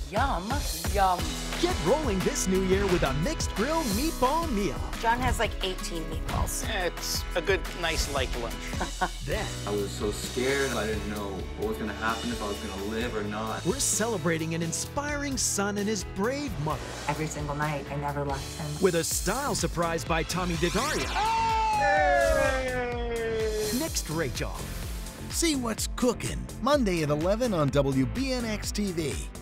Yum. Yum. Get rolling this new year with a mixed grill meatball meal. John has like 18 meatballs. It's a good, nice, light lunch. Then, I was so scared. I didn't know what was going to happen, if I was going to live or not. we're celebrating an inspiring son and his brave mother Every single night, I never left him. with a style surprise by DiDario. Next, Rachael. See what's cooking Monday at 11 on WBNX-TV.